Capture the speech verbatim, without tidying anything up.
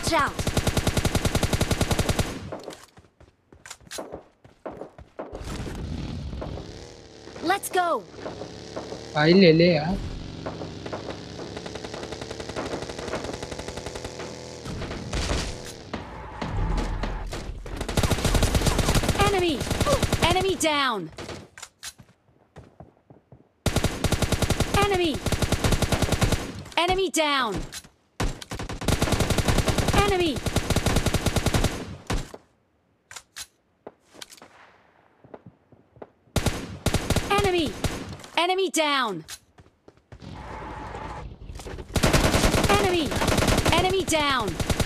Watch out! Let's go! File ले ले यार. Enemy! Enemy down! Enemy! Enemy down! Enemy! Enemy! Enemy down! Enemy! Enemy down!